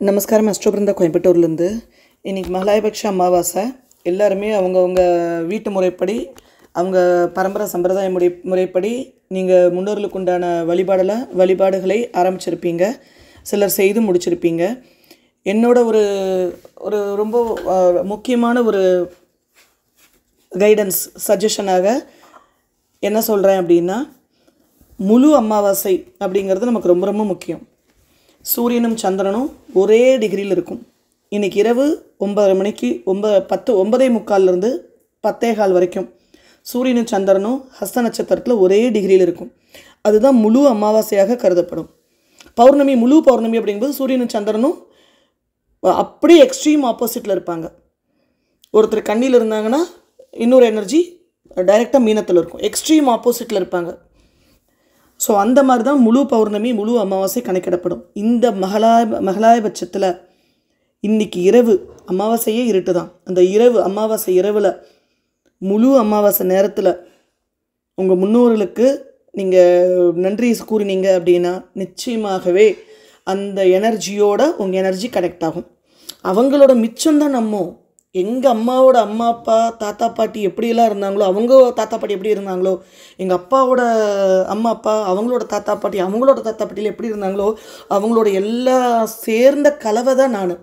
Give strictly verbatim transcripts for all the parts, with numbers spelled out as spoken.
நமஸ்காரம் அஷ்டபிருந்தா கோயம்புத்தூர்லேருந்து. இன்றைக்கி மகாலயபக்ஷ அமாவாசை. எல்லாருமே அவங்கவுங்க வீட்டு முறைப்படி, அவங்க பரம்பரை சம்பிரதாய முறை முறைப்படி நீங்கள் முன்னோர்களுக்கு உண்டான வழிபாடில் வழிபாடுகளை ஆரம்பிச்சிருப்பீங்க. சிலர் செய்து முடிச்சிருப்பீங்க. என்னோட ஒரு ஒரு ரொம்ப முக்கியமான ஒரு கைடன்ஸ் சஜஷனாக என்ன சொல்கிறேன் அப்படின்னா, முழு அமாவாசை அப்படிங்கிறது நமக்கு ரொம்ப ரொம்ப முக்கியம். சூரியனும் சந்திரனும் ஒரே டிகிரியில் இருக்கும். இன்றைக்கி இரவு ஒன்பதரை மணிக்கு ஒன்பது பத்து ஒன்பதே முக்கால்லேருந்து பத்தே கால் வரைக்கும் சூரியனும் சந்திரனும் ஹஸ்த நட்சத்திரத்தில் ஒரே டிகிரியில் இருக்கும். அதுதான் முழு அமாவாசையாக கருதப்படும். பௌர்ணமி, முழு பௌர்ணமி அப்படிங்கும்போது சூரியனும் சந்திரனும் அப்படியே எக்ஸ்ட்ரீம் ஆப்போசிட்டில் இருப்பாங்க. ஒருத்தர் கண்ணியில் இருந்தாங்கன்னா இன்னொரு எனர்ஜி டைரெக்டாக மீனத்தில் இருக்கும். எக்ஸ்ட்ரீம் ஆப்போசிட்டில் இருப்பாங்க. ஸோ அந்த மாதிரி தான் முழு பௌர்ணமி, முழு அமாவாசை கணக்கிடப்படும். இந்த மகளாய மகளாயபட்சத்தில் இன்றைக்கி இரவு அமாவாசையே இருட்டு தான். அந்த இரவு அமாவாசை இரவில் முழு அமாவாசை நேரத்தில் உங்கள் முன்னோர்களுக்கு நீங்கள் நன்றி கூறினீங்க அப்படின்னா நிச்சயமாகவே அந்த எனர்ஜியோட உங்கள் எனர்ஜி கனெக்ட் ஆகும். அவங்களோட மிச்சம்தான் நம்ம. எங்கள் அம்மாவோட அம்மா அப்பா தாத்தா பாட்டி எப்படியெல்லாம் இருந்தாங்களோ, அவங்க தாத்தா பாட்டி எப்படி இருந்தாங்களோ, எங்கள் அப்பாவோட அம்மா அப்பா அவங்களோட தாத்தா பாட்டி அவங்களோட தாத்தா பாட்டியில் எப்படி இருந்தாங்களோ, அவங்களோட எல்லா சேர்ந்த கலவை தான் நான்.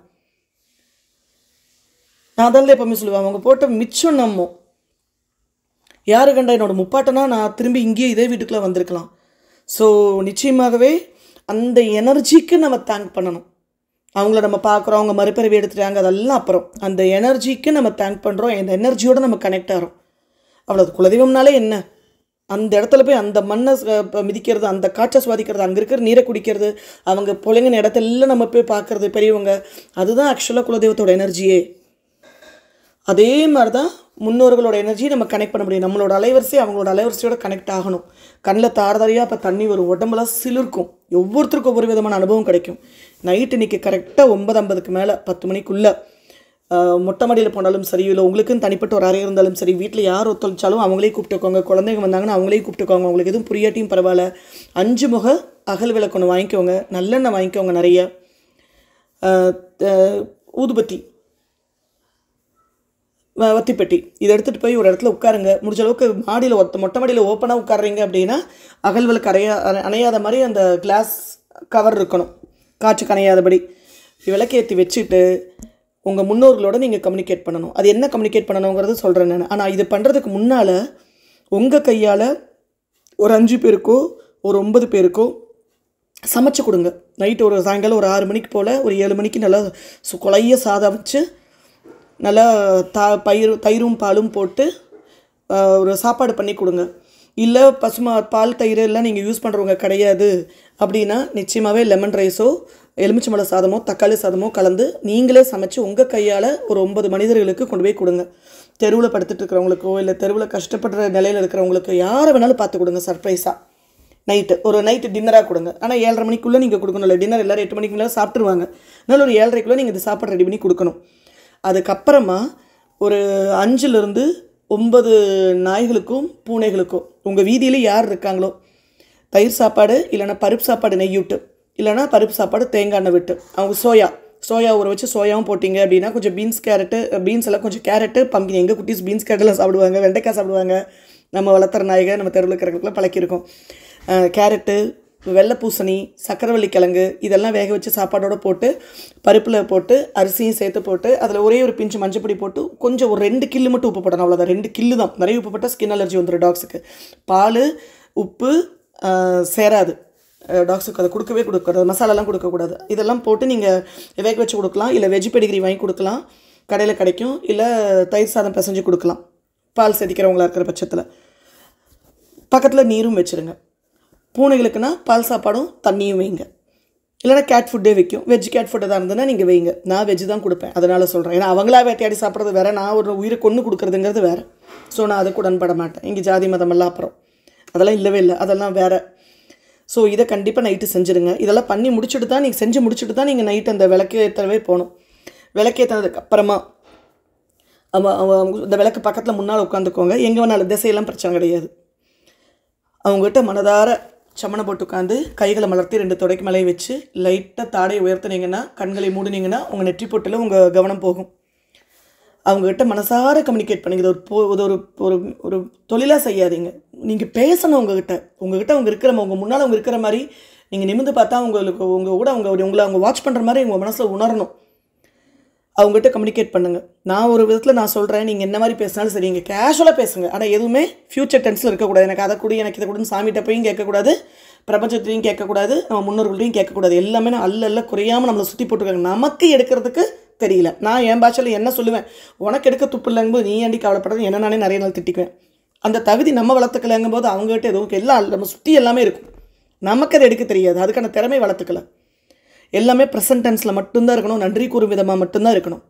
நான் தான் எப்பவுமே சொல்லுவேன், அவங்க போட்ட மிச்சம் நம்ம. யாரு கண்டா என்னோடய முப்பாட்டனா நான் திரும்பி இங்கேயே இதே வீட்டுக்குள்ளே வந்திருக்கலாம். ஸோ நிச்சயமாகவே அந்த எனர்ஜிக்கு நம்ம தேங்க் பண்ணணும். அவங்கள நம்ம பார்க்குறோம், அவங்க மறுபிறவி எடுத்துட்டாங்க, அதெல்லாம் அப்புறம். அந்த எனர்ஜிக்கு நம்ம தேங்க் பண்ணுறோம். அந்த எனர்ஜியோடு நம்ம கனெக்ட் ஆகிறோம். அவ்வளோது. குலதெய்வம்னாலே என்ன, அந்த இடத்துல போய் அந்த மண்ணை மிதிக்கிறது, அந்த காற்றை சுவாதிக்கிறது, அங்கே இருக்கிற நீரை குடிக்கிறது, அவங்க பிள்ளைங்கின இடத்தெல்லாம் நம்ம போய் பார்க்குறது, பெரியவங்க, அதுதான் ஆக்சுவலாக குலதெய்வத்தோட எனர்ஜியே. அதே மாதிரி தான் முன்னோர்களோட எனர்ஜி நம்ம கனெக்ட் பண்ண முடியும். நம்மளோட அலைவரிசை அவங்களோட அலைவரிசையோட கனெக்ட் ஆகணும். கண்ணில் தாரதாரியாக இப்போ தண்ணி வரும், உடம்புலாம் சிலிர்க்கும். ஒவ்வொருத்தருக்கும் ஒவ்வொரு விதமான அனுபவம் கிடைக்கும். நைட்டு இன்றைக்கி கரெக்டாக ஒன்பது ஐம்பதுக்கு மேலே பத்து மணிக்குள்ளே மொட்டை மாடியில் போனாலும் சரி, இல்லை உங்களுக்குன்னு தனிப்பட்ட ஒரு அறை இருந்தாலும் சரி, வீட்டில் யார் ஒத்துழைச்சாலும் அவங்களே கூப்பிட்டுக்கோங்க. குழந்தைங்க வந்தாங்கன்னா அவங்களே கூப்பிட்டுக்கோங்க. அவங்களுக்கு எதுவும் புரியாட்டியும் பரவாயில்ல. அஞ்சு முக அகல் விளக்கு ஒன்று வாங்கிக்கோங்க, நல்லெண்ணெய் வாங்கிக்கோங்க, நிறைய ஊதுபத்தி, வத்திப்பெட்டி, இதை எடுத்துகிட்டு போய் ஒரு இடத்துல உட்காருங்க. முடிஞ்ச அளவுக்கு மாடியில் ஒத்த மொட்டை மாடியில் ஓப்பனாக உட்காடுறீங்க அப்படின்னா அகல் விளக்கு அறையா அணையாத மாதிரி அந்த கிளாஸ் கவர் இருக்கணும், காற்று கணையாதபடி. விளக்கேற்றி வச்சுட்டு உங்கள் முன்னோர்களோட நீங்கள் கம்யூனிகேட் பண்ணணும். அது என்ன கம்யூனிகேட் பண்ணணுங்கிறது சொல்கிறேன் நான். ஆனால் இது பண்ணுறதுக்கு முன்னால் உங்கள் கையால் ஒரு அஞ்சு பேருக்கோ ஒரு ஒன்பது பேருக்கோ சமைச்சு கொடுங்க. நைட்டு ஒரு சாயங்காலம் ஒரு ஆறு மணிக்கு போல் ஒரு ஏழு மணிக்கு நல்லா சு கொலைய சாதம் வச்சு நல்லா தா பயிர் தயிரும் பாலும் போட்டு ஒரு சாப்பாடு பண்ணி கொடுங்க. இல்லை பசுமா பால் தயிர் எல்லாம் நீங்கள் யூஸ் பண்ணுறவங்க கிடையாது அப்படின்னா நிச்சயமாகவே லெமன் ரைஸோ எலுமிச்சம்பழ சாதமோ தக்காளி சாதமோ கலந்து நீங்களே சமைச்சு உங்கள் கையால் ஒரு ஒன்பது மனிதர்களுக்கு கொண்டு போய் கொடுங்க. தெருவில் படுத்துட்டு இருக்கிறவங்களுக்கோ இல்லை தெருவில் கஷ்டப்படுற நிலையில் இருக்கிறவங்களுக்கு யாரை வேணாலும் பார்த்து கொடுங்க. சர்ப்ரைஸாக நைட்டு ஒரு நைட்டு டின்னராக கொடுங்க. ஆனால் ஏழரை மணிக்குள்ளே நீங்கள் கொடுக்கணும். இல்லை டின்னர் எல்லோரும் எட்டு மணிக்கு மேலே சாப்பிட்ருவாங்க. அதனால் ஒரு ஏழரைக்குள்ளே நீங்கள் இந்த சாப்பாடு ரெடி பண்ணி கொடுக்கணும். அதுக்கப்புறமா ஒரு அஞ்சுலேருந்து ஒன்பது நாய்களுக்கும் பூனைகளுக்கும் உங்கள் வீதியில் யார் இருக்காங்களோ தயிர் சாப்பாடு, இல்லைனா பருப்பு சாப்பாடு நெய் விட்டு, இல்லைனா பருப்பு சாப்பாடு தேங்காய் எண்ணெய் விட்டு, அவங்க சோயா சோயா ஊற வச்சு சோயாவும் போட்டிங்க அப்படின்னா கொஞ்சம் பீன்ஸ் கேரட்டு பீன்ஸ் எல்லாம் கொஞ்சம் கேரட்டு பம்பிங், எங்கள் குட்டீஸ் பீன்ஸ் கேரட்டெல்லாம் சாப்பிடுவாங்க, வெண்டைக்காய் சாப்பிடுவாங்க. நம்ம வளர்த்துற நாய்கள் நம்ம தெருவில் இருக்கிறவங்களுக்குலாம் பழக்கியிருக்கோம். கேரட்டு, வெள்ளை பூசணி, சக்கரவள்ளி கிழங்கு இதெல்லாம் வேக வச்சு சாப்பாடோடு போட்டு பருப்பில் போட்டு அரிசியும் சேர்த்து போட்டு அதில் ஒரே ஒரு பிஞ்சு மஞ்சப்பொடி போட்டு கொஞ்சம் ஒரு ரெண்டு கில்லு மட்டும் உப்பு போடணும். அவ்வளோதான், ரெண்டு கில்லு தான். நிறைய உப்பு போட்டால் ஸ்கின் அலர்ஜி வந்துடும் டாக்ஸுக்கு. பால் உப்பு சேராது டாக்ஸுக்கு, அதை கொடுக்கவே கொடுக்கூடாது. மசாலாலாம் கொடுக்கக்கூடாது. இதெல்லாம் போட்டு நீங்கள் வேக வச்சு கொடுக்கலாம். இல்லை வெஜ் பெடிகிரி வாங்கி கொடுக்கலாம், கடையில் கிடைக்கும். இல்லை தயிர் சாதம் பிசைஞ்சு கொடுக்கலாம் பால் செதிக்கிறவங்களா இருக்கிற பட்சத்தில். பக்கத்தில் நீரும் வச்சுருங்க. பூனைகளுக்குன்னா பால் சாப்பாடும் தண்ணியும் வைங்க. இல்லைனா கேட் ஃபுட்டே வைக்கும். வெஜ் கேட் ஃபுட்டு தான் இருந்ததுன்னா நீங்கள் வைங்க. நான் வெஜ் தான் கொடுப்பேன், அதனால் சொல்கிறேன். ஏன்னா அவங்களா வேட்டையாடி சாப்பிட்றது வேறு, நான் ஒரு உயிரை கொண்டு கொடுக்குறதுங்கிறது வேறு. ஸோ நான் அதுக்கு உடன்பட மாட்டேன். இங்கே ஜாதி மதமெல்லாம் அப்புறம் அதெல்லாம் இல்லவே இல்லை, அதெல்லாம் வேறு. ஸோ இதை கண்டிப்பாக நைட்டு செஞ்சுருங்க. இதெல்லாம் பண்ணி முடிச்சுட்டு தான் நீங்கள் செஞ்சு முடிச்சுட்டு தான் நீங்கள் நைட்டு அந்த விளக்கேற்றவே போகணும். விளக்கேற்றினதுக்கு அப்புறமா அவன் இந்த விளக்கு பக்கத்தில் முன்னால் உட்காந்துக்கோங்க. எங்கே வேணாலும் திசையெல்லாம் பிரச்சனை கிடையாது. அவங்ககிட்ட மனதார சமணம் போட்டு உட்காந்து கைகளை மலர்த்தி ரெண்டு தொடைக்கு மேலே வச்சு லைட்டாக தாடையை உயர்த்தினீங்கன்னா, கண்களை மூடினீங்கன்னா உங்கள் நெற்றி பொட்டில் உங்கள் கவனம் போகும். அவங்ககிட்ட மனசார கம்யூனிகேட் பண்ணுங்க. இது ஒரு போ இது ஒரு ஒரு ஒரு தொழிலாக செய்யாதீங்க. நீங்கள் பேசணும் உங்ககிட்ட. உங்ககிட்ட அவங்க இருக்கிற உங்கள் முன்னால் அவங்க இருக்கிற மாதிரி நீங்கள் நிமிர்ந்து பார்த்தா உங்களுக்கு உங்கள் கூட அவங்க உங்களை அவங்க வாட்ச் பண்ணுற மாதிரி உங்கள் மனசில் உணரணும். அவங்ககிட்ட கம்யூனிகேட் பண்ணுங்கள். நான் ஒரு விதத்தில் நான் சொல்கிறேன், நீங்கள் என்ன மாதிரி பேசினாலும் சரி, நீங்கள் கேஷுவலாக பேசுங்க. ஆனால் எதுவுமே ஃப்யூச்சர் டென்ஸில் இருக்கக்கூடாது. எனக்கு அதை கூட எனக்கு இதை கூடன்னு சாமிகிட்ட போயும் கேட்கக்கூடாது, பிரபஞ்சத்துலையும் கேட்கக்கூடாது, நம்ம முன்னோர்களையும் கேட்கக்கூடாது. எல்லாமே நான் அல்ல அல்ல குறையாமல் நம்மளை சுற்றி போட்டுருக்காங்க. நமக்கு எடுக்கிறதுக்கு தெரியல. நான் என் பாஷையில் என்ன சொல்லுவேன், உனக்கு எடுக்க துப்பு இல்லைங்கும்போது நீ ஏண்டி கவலைப்படுறது, என்ன நானே நிறைய நாள் திட்டிக்குவேன். அந்த தகுதி நம்ம வளர்த்துக்கலைங்கும் போது அவங்ககிட்ட எதுவும் எல்லாம் நம்ம சுற்றி எல்லாமே இருக்கும். நமக்கு அதை எடுக்க தெரியாது. அதுக்கான திறமை வளர்த்துக்கல. எல்லாமே ப்ரெசன்ட் டென்ஸில் மட்டும்தான் இருக்கணும். நன்றி கூறும் விதமாக மட்டும்தான் இருக்கணும்.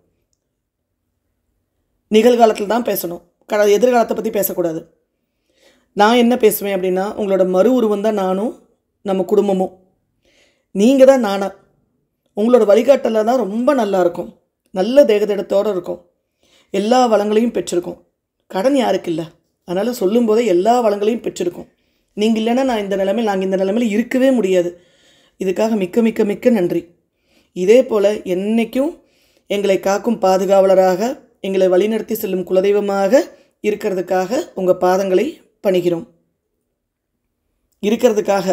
நிகழ்காலத்தில் தான் பேசணும். க எதிர்காலத்தை பற்றி பேசக்கூடாது. நான் என்ன பேசுவேன் அப்படின்னா, உங்களோட மறு உருவம் தான் நானும் நம்ம குடும்பமும். நீங்கள் தான் நானா. உங்களோட வழிகாட்டலில் தான் ரொம்ப நல்லாயிருக்கும். நல்ல தேகதிடத்தோடு இருக்கும். எல்லா வளங்களையும் பெற்றிருக்கோம். கடன் யாருக்கு இல்லை? அதனால் சொல்லும்போதே எல்லா வளங்களையும் பெற்றிருக்கோம். நீங்கள் இல்லைன்னா நான் இந்த நிலைமையில் நாங்கள் இந்த நிலைமையில் இருக்கவே முடியாது. இதுக்காக மிக்க மிக்க மிக்க நன்றி. இதே போல் என்றைக்கும் எங்களை காக்கும் பாதுகாவலராக, எங்களை வழிநடத்தி செல்லும் குலதெய்வமாக இருக்கிறதுக்காக உங்கள் பாதங்களை பணிகிறோம். இருக்கிறதுக்காக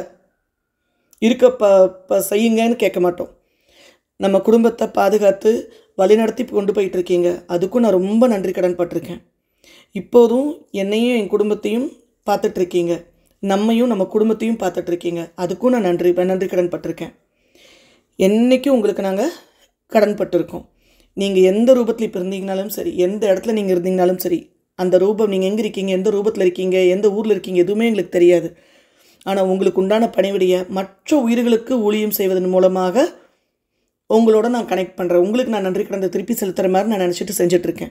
இருக்க ப ப செய்யுங்கன்னு கேட்க மாட்டோம். நம்ம குடும்பத்தை பாதுகாத்து வழிநடத்தி கொண்டு போயிட்டுருக்கீங்க. அதுக்கும் நான் ரொம்ப நன்றி கடன் பட்டிருக்கேன். இப்போதும் என்னையும் என் குடும்பத்தையும் பார்த்துட்ருக்கீங்க. நம்மையும் நம்ம குடும்பத்தையும் பார்த்துட்ருக்கீங்க. அதுக்கும் நான் நன்றி நன்றி கடன் பட்டிருக்கேன். என்றைக்கும் உங்களுக்கு நாங்கள் கடன் பட்டிருக்கோம். நீங்கள் எந்த ரூபத்தில் இப்போ இருந்தீங்கனாலும் சரி, எந்த இடத்துல நீங்கள் இருந்தீங்கனாலும் சரி, அந்த ரூபம் நீங்கள் எங்கே இருக்கீங்க, எந்த ரூபத்தில் இருக்கீங்க, எந்த ஊரில் இருக்கீங்க, எதுவுமே எங்களுக்கு தெரியாது. ஆனால் உங்களுக்கு உண்டான பணிவிடைய மற்ற உயிர்களுக்கு ஊழியம் செய்வதன் மூலமாக உங்களோட நான் கனெக்ட் பண்ணுறேன். உங்களுக்கு நான் நன்றி கடனை திருப்பி செலுத்துகிற மாதிரி நான் நினச்சிட்டு செஞ்சிட்ருக்கேன்.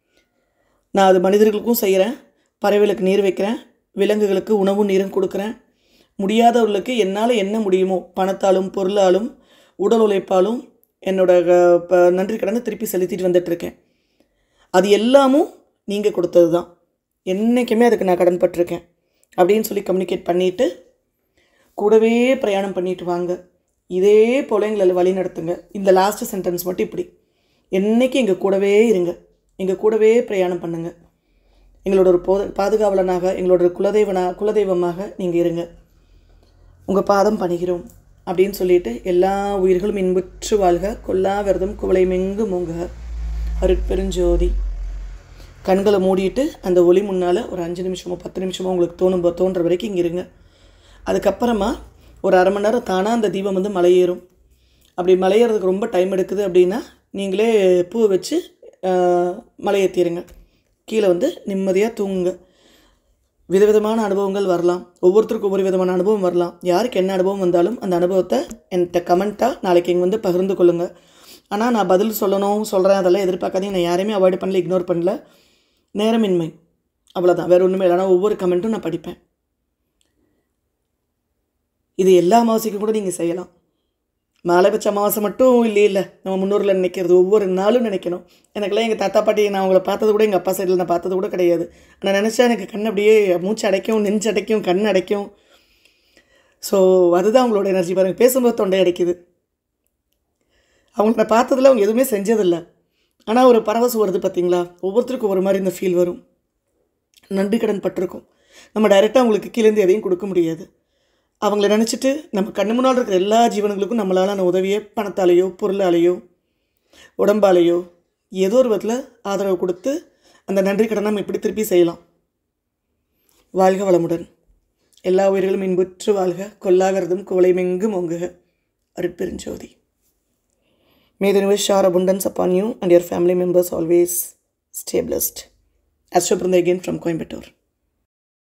நான் அது மனிதர்களுக்கும் செய்கிறேன். பறவைகளுக்கு நீர் வைக்கிறேன். விலங்குகளுக்கு உணவும் நீரும் கொடுக்குறேன். முடியாதவர்களுக்கு என்னால் என்ன முடியுமோ பணத்தாலும் பொருளாலும் உடல் உழைப்பாலும் என்னோட நன்றி கடனை திருப்பி செலுத்திட்டு வந்துட்டுருக்கேன். அது எல்லாமும் நீங்கள் கொடுத்தது தான். என்றைக்குமே அதுக்கு நான் கடன் பட்டிருக்கேன் அப்படின்னு சொல்லி கம்யூனிகேட் பண்ணிவிட்டு கூடவே பிரயாணம் பண்ணிட்டு வாங்க. இதே போல் எங்களை வழி நடத்துங்க. இந்த லாஸ்ட்டு சென்டென்ஸ் மட்டும் இப்படி, என்றைக்கும் எங்கள் கூடவே இருங்க, எங்கள் கூடவே பிரயாணம் பண்ணுங்கள். எங்களோட ஒரு போத பாதுகாவலனாக, எங்களோட ஒரு குலதெய்வனாக குலதெய்வமாக நீங்கள் இருங்க. உங்கள் பாதம் பணிகிறோம் அப்படின்னு சொல்லிட்டு எல்லா உயிர்களும் இன்புற்று வாழ்க. கொல்லா விரதம் குவளை மெங்கு மூங்க. அருட்பெருஞ்சோதி. கண்களை மூடிட்டு அந்த ஒளி முன்னால் ஒரு அஞ்சு நிமிஷமோ பத்து நிமிஷமோ உங்களுக்கு தோணும் தோன்ற வரைக்கும் இங்கே இருங்க. அதுக்கப்புறமா ஒரு அரை மணி நேரம் தானாக அந்த தீபம் வந்து மலையேறும். அப்படி மலையேறதுக்கு ரொம்ப டைம் எடுக்குது அப்படின்னா நீங்களே பூ வச்சு மலையேற்றிடுங்க. கீழே வந்து நிம்மதியாக தூங்குங்க. விதவிதமான அனுபவங்கள் வரலாம். ஒவ்வொருத்தருக்கும் ஒவ்வொரு விதமான அனுபவம் வரலாம். யாருக்கு என்ன அனுபவம் வந்தாலும் அந்த அனுபவத்தை என்கிட்ட கமெண்ட்டாக நாளைக்கு இங்கே வந்து பகிர்ந்து கொள்ளுங்கள். ஆனால் நான் பதில் சொல்லணும் சொல்கிறேன் அதெல்லாம் எதிர்பார்க்காதீங்க. நான் யாரையுமே அவாய்ட் பண்ணல, இக்னோர் பண்ணல. நேரமின்மை அவ்வளோதான், வேறு ஒன்றுமே இல்லை. ஆனால் ஒவ்வொரு கமெண்ட்டும் நான் படிப்பேன். இது எல்லா அமாவாசைக்கும் கூட நீங்கள் செய்யலாம். மாலைபட்ச அமாவாசை மட்டும் இல்லை இல்லை நம்ம முன்னோரில் நினைக்கிறது ஒவ்வொரு நாளும் நினைக்கணும். எனக்கெல்லாம் எங்கள் தாத்தா பாட்டி நான் அவங்கள பார்த்தது கூட எங்கள் அப்பா சைடில் நான் பார்த்தது கூட கிடையாது. ஆனால் நினச்சா எனக்கு கண் அப்படியே மூச்சு அடைக்கும், நெஞ்சு அடைக்கும், கண் அடைக்கும். ஸோ அதுதான் அவங்களோட எனர்ஜி. பாருங்கள், பேசும்போது தொண்டை அடைக்குது. அவங்கள நான் பார்த்ததில் அவங்க எதுவுமே செஞ்சதில்லை. ஆனால் ஒரு பரவசம் வருது பார்த்தீங்களா? ஒவ்வொருத்தருக்கும் ஒரு மாதிரி இந்த ஃபீல் வரும். நன்றி கடன் பட்டிருக்கும். நம்ம டைரெக்டாக அவங்களுக்கு கீழேருந்து எதையும் கொடுக்க முடியாது. அவங்கள நினச்சிட்டு நம்ம கண்ணு முன்னால் இருக்கிற எல்லா ஜீவனங்களுக்கும் நம்மளால் உதவியை பணத்தாலேயோ பொருளாலேயோ உடம்பாலேயோ ஏதோ ஒரு விதத்தில் ஆதரவு கொடுத்து அந்த நன்றி கடனை நம்ம இப்படி திருப்பி செய்யலாம். வாழ்க வளமுடன். எல்லா உயிர்களும் இன்புற்று வாழ்க. கொல்லாவிரதம் குவளை மெங்கு மொங்குக. அருட்பெருஞ்சோதி. May the universe shower abundance upon you and your family members always. Stay blessed. Astro Brunda again from Coimbatore.